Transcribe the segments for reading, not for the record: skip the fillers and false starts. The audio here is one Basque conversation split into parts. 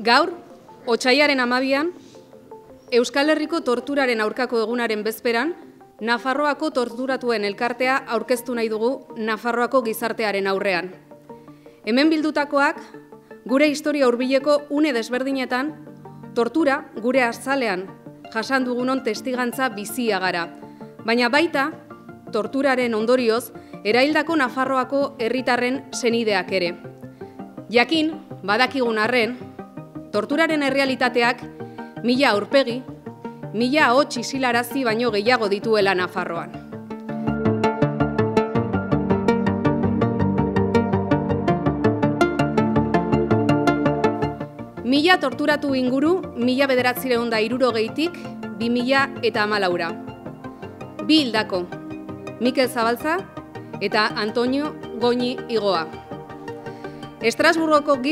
Gaur, otsailaren 12an, Euskal Herriko torturaren aurkako egunaren bezperan, Nafarroako torturatuen elkartea aurkeztu nahi dugu Nafarroako gizartearen aurrean. Hemen bildutakoak, gure historia hurbileko une desberdinetan, tortura gure azalean jasan dugunon testigantza bizia gara. Baina baita, torturaren ondorioz, eraildako Nafarroako herritarren senideak ere. Jakin, badakigun arren, torturaren errealitateak 1000 aurpegi, 1000 ahots isilarazi baino gehiago dituela Nafarroan. Mila torturatu inguru 1960tik 2014ra. Bi hildako, Mikel Zabalza eta Antonio Goñi Igoa. Estrasburgoko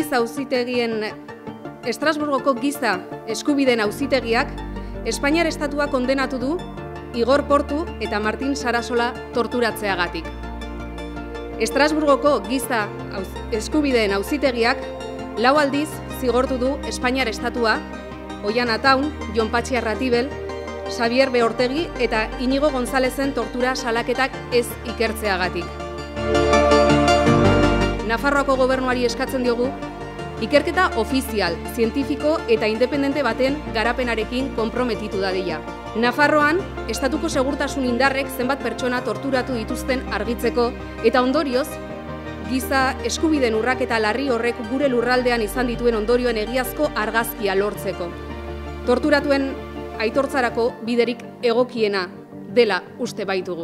giza eskubideen auzitegiak Espainiar estatua kondenatu du Igor Portu eta Martin Sarasola torturatzeagatik. Estrasburgoko giza eskubideen auzitegiak 4 aldiz zigortu du Espainiar estatua Oian Ataun, Jon Patxi Arratibel, Xavier Beortegi eta Inigo Gonzalezen tortura salaketak ez ikertzeagatik. Nafarroako gobernuari eskatzen diogu ikerketa ofizial, zientifiko eta independente baten garapenarekin konprometitu dadila. Nafarroan, estatuko segurtasun indarrek zenbat pertsona torturatu dituzten argitzeko eta ondorioz, giza eskubideen urraketa larri horrek gure lurraldean izan dituen ondorioen egiazko argazkia lortzeko. Torturatuen aitortzarako biderik egokiena dela uste baitugu.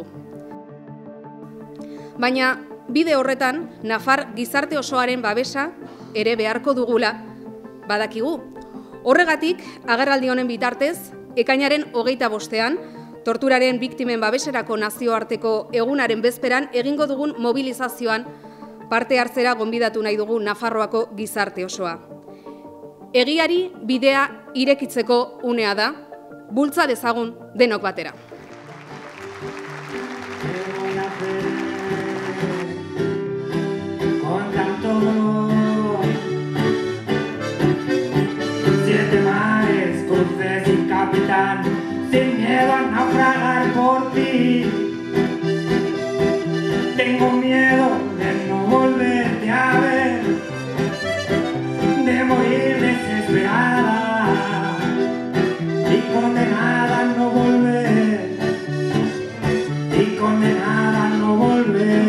Baina, bide horretan, Nafar gizarte osoaren babesa ere beharko dugula badakigu. Horregatik, agerraldi honen bitartez, ekainaren 25ean, torturaren biktimen babeserako nazioarteko egunaren bezperan egingo dugun mobilizazioan parte hartzera gonbidatu nahi dugu Nafarroako gizarte osoa. Egiari bidea irekitzeko unea da, bultza dezagun denok batera. Sin miedo a naufragar por ti. Tengo miedo de no volverte a ver, de morir desesperada y condenada a no volver, y condenada a no volver.